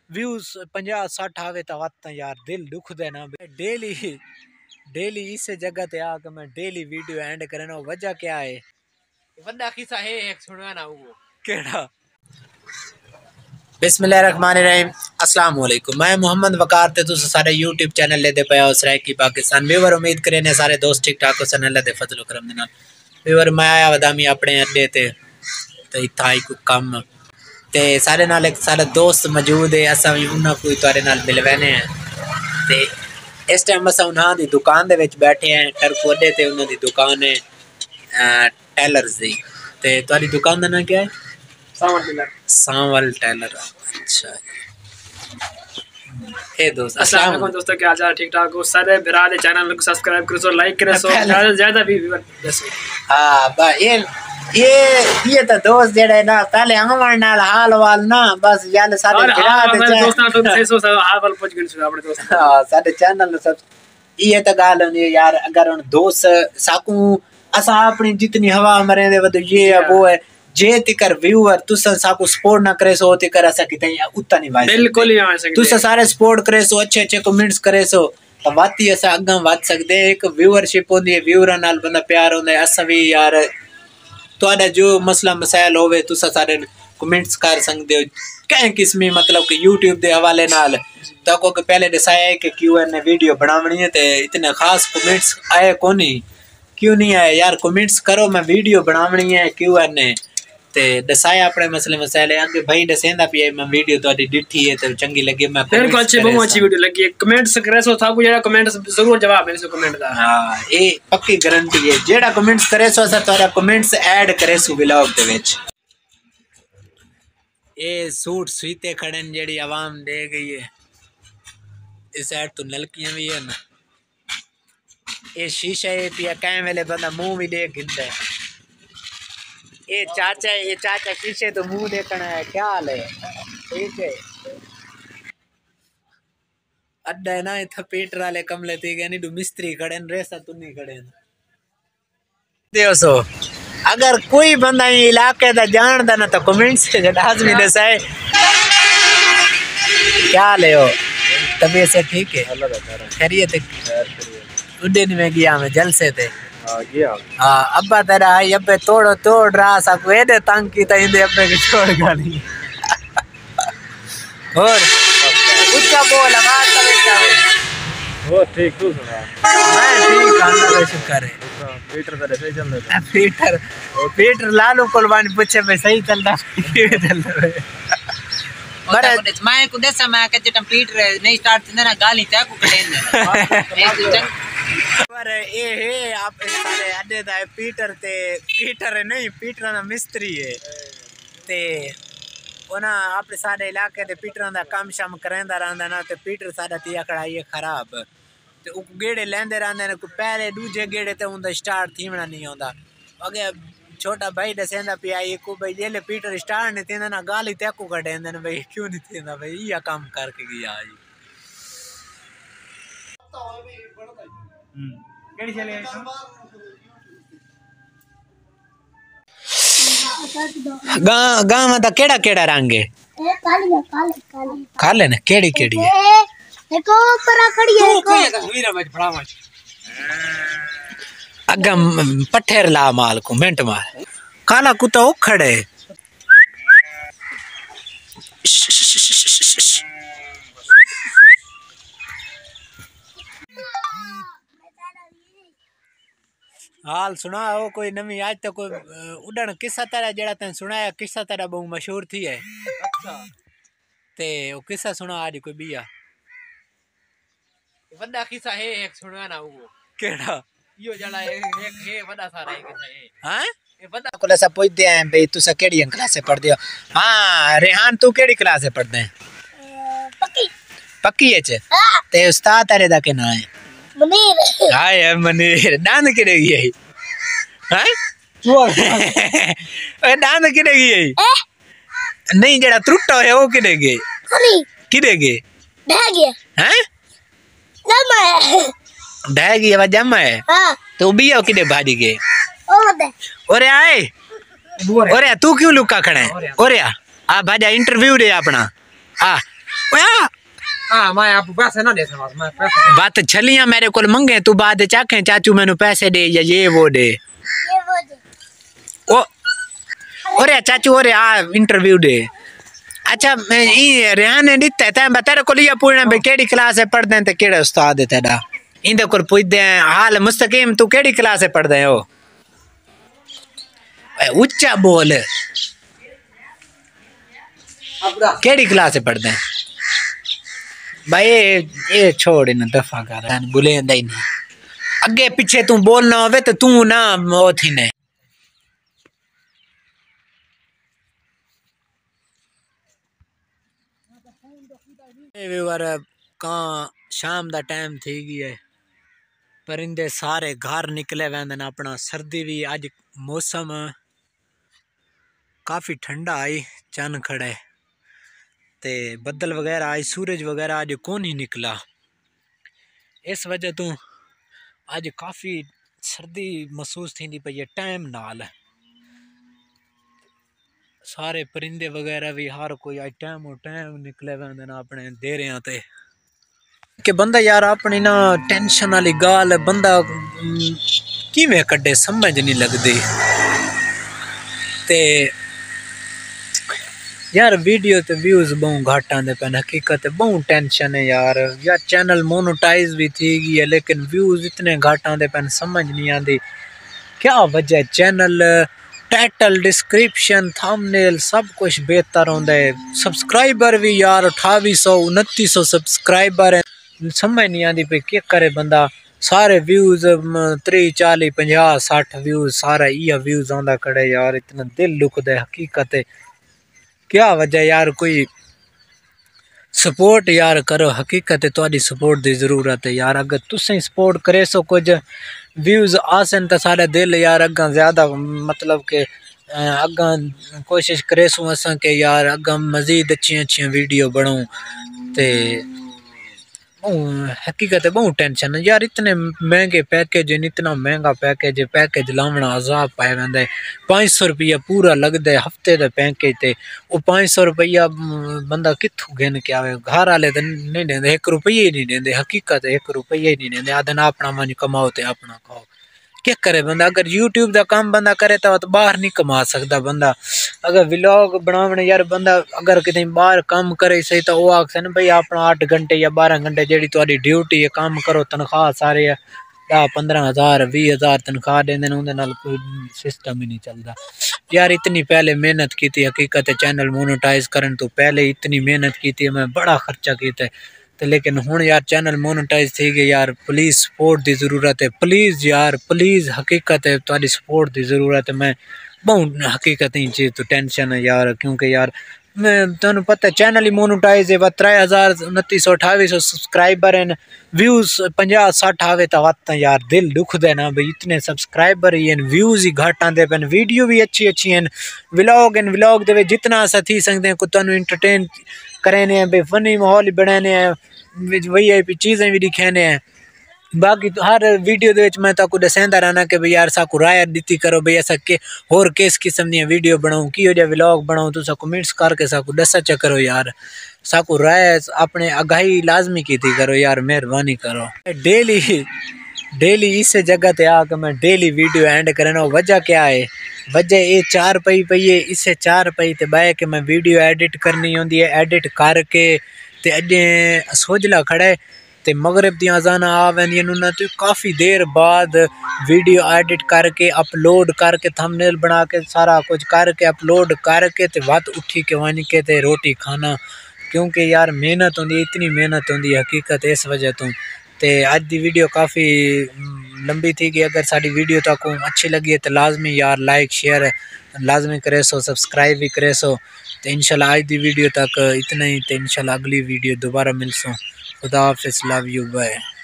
Views 50-60 आवे तो वत यार दिल दुख देना। डेली इस जगह ते आके मैं डेली वीडियो एंड करना। वजह क्या है? बंदा किस्सा है एक सुनवाना वो केड़ा? बिस्मिल्लाहिर्रहमानिर्रहीम, अस्सलाम वालेकुम। मैं मोहम्मद वकार ते तुस सारे यूट्यूब चैनल लेदे पे हो सराकी पाकिस्तान। व्यूवर उम्मीद करे ने सारे दोस्त ठीक ठाक हो सन अल्लाह दे फजल करम दे नाल। व्यूवर मैं आया वदामी अपने अड्डे ते इत्था ही कोई कम ते सारे नाल एक सारे दोस्त मौजूद है। असा भी उन्हां कोई तुआरे नाल मिलवाने हैं ते इस टाइम असा उन्हां दी दुकान दे विच बैठे हैं। टरको अड्डे ते उन्हां दी दुकान है टेलर्स दी। ते तुआरी दुकान दा नाम क्या है? सांवल टेलर। अच्छा हे दोस्त, अस्सलाम वालेकुम दोस्तों, क्या हाल चाल? ठीक ठाक हो? सारे बिरा दे चैनल को सब्सक्राइब करो सो लाइक करे सो ज्यादा ज्यादा भी दसो। हां बा ये तो दोस्त जेड़े ना पहले हमन नाल हाल वाल ना बस यार सारे बिरा दे दोस्तां तो 600 हाल वाल पूछ गन सो अपने दोस्त। हां सारे चैनल सब ये तो गाल होनी यार। अगर उन दोस्त साकू असा अपनी जितनी हवा मरे दे वद ये है वो है जे तिकर व्यूअर तुस साकू सपोर्ट ना करे सो तिकर असा किते उतना नहीं वाई बिल्कुल ही आ सकते। तुस सारे सपोर्ट करे सो अच्छे अच्छे कमेंट्स करे सो तो वाती असा अगा वध सकदे। एक व्यूअरशिप होंदी है, व्यूअर नाल बंदा प्यार होंदा है। असा भी यार तुहाडा जो मसला मसाइल होवे तुस सारे कमेंट्स कर सकदे हो कई किस्मी, मतलब कि यूट्यूब दे हवाले नाल तको के पहले दसाया है कि Q&A वीडियो बनावनी है ते इतने खास कमेंट्स आए कोनी। क्यों नहीं आए यार? कमेंट्स करो, मैं वीडियो बनावनी है Q&A ते दसाया अपने मसले मसाइल आगे भाई दसेंदा पिए मैं वीडियो तो डिठी है तो चंगी लगी मैं बिल्कुल अच्छी बहुत अच्छी वीडियो लगी है। कमेंट्स करे सो था को जेड़ा कमेंट्स जरूर जवाब मेरे सो कमेंट दा। हां ये पक्की गारंटी है। जेड़ा कमेंट्स करे सो असा तोरा कमेंट्स ऐड करे सो व्लॉग दे विच। ये सूट सीते खड़े जेड़ी आवाम दे गई है। इस साइड तो नलकियां भी है ना। ये शीशा है पिया कै वेले बंदा मुंह भी देख गिंदा है। ये चाचा शीशे तो मुंह देखना है। क्या हाल है? ठीक है। अड्डा है ना इतना पीटर वाले कमले थी गए नहीं मिस्त्री खड़े रेसा तू नहीं खड़े सो। अगर कोई बंदा इलाके दा जानदा ना तो कमेंट्स से लाजमी दसाए। क्या ले हो? तबीयत से ठीक है? खैरियत है? उड़न में गया मैं जलसे थे। हाँ अब्बा तेरा आई अब्बे तोड़ रहा सा को दे तंग की तइंदे अब्बे के छोड़ गाली। और उसका बोल आवाज तब वो ठीक तू सुना? मैं ठीक अल्लाह का शुक्र है। पीटर तेरे सही चल रहा है? पीटर लालू कुलवानी पूछे मैं सही चल रहा है। मरे मैं को दसा मैं के जटम पीटर नहीं स्टार्ट थिंदा ना गाली ता को कडेन पर ए हे आप सारे अड्डे दा पीटर है नहीं पीटर ना मिस्त्री है ते ओना अपने सारे इलाके दे पीटर दा काम शाम करंदा रहंदा ना ते पीटर साडा तिया कड़ाई खराब ते उ गेड़े लेंदे रहंदे ने को पहले दूजे गेड़े ते उंदा स्टार्ट थीवना नहीं आंदा। अगे छोटा भाई दसेंदा पिया ये को भाई जेले पीटर स्टार्ट नहीं थींदा ना गाली ते को कडेंदे ने भाई क्यों नहीं थींदा भाई ये काम करके गया आई। केड़ी चले गांव दा केड़ा केड़ा रंग है? काले ने केड़ी केड़ी है? एको परा खड़ी है कोई तस्वीर में फड़ावा अगम पठेर ला माल को मिनट मार काला कुत्ता ओ खड़े हाल सुना हो कोई नवी आज तो कोई उड़न किस्सा तेरा जेड़ा तैन सुनाया किस्सा तेरा बहुत मशहूर थी है। अच्छा ते वो किस्सा सुना आज कोई बिया बंदा किस्सा है एक सुनवाना वो केड़ा यो जड़ा एक है बड़ा सारा है किस्सा है। हां ये बंदा को ऐसा पूछते हैं भाई तू केड़ी क्लास से पढ़दे हो? हां रेहान तू केड़ी क्लास से पढ़दे है? पक्की है ते उस्ताद तेरे दा के ना है? मनीर। हाय मनीर दांत किरे गई है? ओए दांत किरे गई नहीं जेड़ा त्रुट्टा है वो किरे गई किरे गई ढह गया हैं जमा है ढह गई आवाज जमा है। हां तो बिया किरे भाजी गए ओदे ओरे आए ओरे तू क्यों लुका खड़ा है? ओरे आ भाजा इंटरव्यू दे अपना आ ओए हाँ मैं आप पैसे ना दे सकता मैं पैसे बात छलियां मेरे को मंगे तू बाद चाखे चाचू मैनू पैसे दे या ये वो दे ये वो दे ओ ओरे चाचू ओरे आ इंटरव्यू दे अच्छा मैं ई रेहान ने दिता ते तेरे को लिया पूछना भाई केड़ी क्लास है पढ़दे हैं ते केड़ा उस्ताद है तेरा इंदे को पूछदे हैं हाल मुस्तकीम तू केड़ी क्लास है पढ़दे हो ऊंचा बोल केड़ी क्लास है पढ़दे हैं भाई ये छोड़ इन दफा कर बुलेंदा ही नहीं अगे पीछे तू बोलना होवे तो तू ना ओ थी ने कहाँ शाम दा टाइम थी गई है परिंदे सारे घर निकले वेंदे न अपना सर्दी भी अज मौसम काफ़ी ठंडा आई चन खड़े ते बदल वगैरह आई सूरज वगैरह अज कौन ही निकला इस वजह तो अज काफ़ी सर्दी महसूस थी पई है टाइम नाल सारे परिंदे वगैरह भी हर कोई अज टाइम निकले वेंदे न अपने देरियां ते कि बंदा यार अपनी ना टेंशन वाली गाल बंदा किवें कड्डे समझ नहीं लगती ते यार वीडियो ते व्यूज बहु घट आते पे हकीकत बहु टेंशन है यार चैनल मोनेटाइज भी थी गई है लेकिन व्यूज इतने घट आते पे समझ नहीं आती क्या वजह चैनल टाइटल डिस्क्रिप्शन थंबनेल सब कुछ बेहतर होंदा है सब्सक्राइबर भी यार 2800 2900 सब्सक्राइबर है समझ नहीं आती पे क्या करे बंदा सारे व्यूज 30 40 50 60 व्यूज सारा इया व्यूज आंदा खड़े यार इतना दिल दुखदा है हकीकत है क्या वजह यार कोई सपोर्ट यार करो हकीकत है तुहाडी सपोर्ट की जरूरत है यार अगर तुसें सपोर्ट करे सो कुछ व्यूज आसन तो सारे दिल यार अगा ज्यादा मतलब के अगा कोशिश करे सो असा के यार अगा मजीद अच्छी वीडियो बनाऊं ते हकीकत है बहुत टेंशन है यार इतने महंगे पैकेज इतना महंगा पैकेज लावना अजाब पाए वेंदा है 500 रुपया पूरा लगता है हफ्ते का पैकेज ते वो 500 रुपया बंदा कित्थों गिन के आवे घर वाले तो नहीं देंदे 1 रुपया ही नहीं देंदे हकीकत है 1 रुपया ही नहीं देंदे आदन अपना मन कमाओ ते अपना खाओ क्या करे बंदा अगर यूट्यूब का काम बंदा करे तो बाहर नहीं कमा सकता बंदा अगर व्लॉग बनाने यार बंदा अगर कितने बाहर काम करे सही तो वो आखसे ना भाई अपना 8 घंटे या 12 घंटे जी थोड़ी ड्यूटी है काम करो तनख्वाह सारे 10-15 हज़ार 20 हज़ार तनख्वाह देंदे उहदे नाल कोई सिस्टम ही नहीं चलता यार इतनी पहले मेहनत की थी हकीकत है चैनल मोनेटाइज करने तो पहले इतनी मेहनत की थी मैं बड़ा खर्चा किया तो लेकिन हुण यार चैनल मोनेटाइज थी गई यार प्लीज़ सपोर्ट की ज़रूरत है प्लीज़ यार प्लीज़ हकीकत है थोड़ी सपोर्ट की ज़रूरत है मैं बहुत हकीकत ही चीज़ तो टेंशन है यार क्योंकि यार मैं तुहानू पता है चैनल ही मोनेटाइज है 3000 सब्सक्राइबर हैं व्यूज 50-60 आवे तो वत यार दिल दुखदा ना भाई इतने सब्सक्राइबर ही हैं व्यूज ही घट आते पे वीडियो भी अच्छी हैं व्लॉग दे जितना असा थी सकते हैं तुहानू इंटरटेन करेने हैं भाई फनी माहौल बनाने हैं VIP चीज़ें भी दिखाने हैं बाकी तो हर वीडियो दे मैं ताकू दसेंदा रहना कि भाई यार साकू राय दी करो भाई ऐसा के होर किस किस्म दी वीडियो बनाऊं की जो व्लॉग बनाऊं तो कमेंट्स करके साकू दसा च करो यार साकू राय अपने आगाही लाजमी की थी करो यार मेहरबानी करो डेली इस जगह ते आके मैं डेली वीडियो एंड करना वजह क्या है वजह ये 4 पई है इससे 4 पई ते बाय के मैं वीडियो एडिट करनी होंदी है एडिट करके ते अजे सोजला खड़े ते मगरिब दी अज़ान आ वेंदियां न तो काफ़ी देर बाद वीडियो एडिट करके अपलोड करके थंबनेल बना के सारा कुछ करके अपलोड करके ते वत उठी के वन के ते रोटी खाना क्योंकि यार मेहनत होंदी इतनी मेहनत होंदी हकीकत इस वजह तो ते अज दी वीडियो काफ़ी लंबी थी कि अगर साड़ी वीडियो तक अच्छी लगी है तो लाजमी यार लाइक शेयर लाजमी करे सो सब्सक्राइब भी करे सो तो इंशाल्लाह आज दी वीडियो तक इतना ही तो इंशाल्लाह अगली वीडियो दोबारा मिल सो खुदा हाफिज़ लव यू बाय।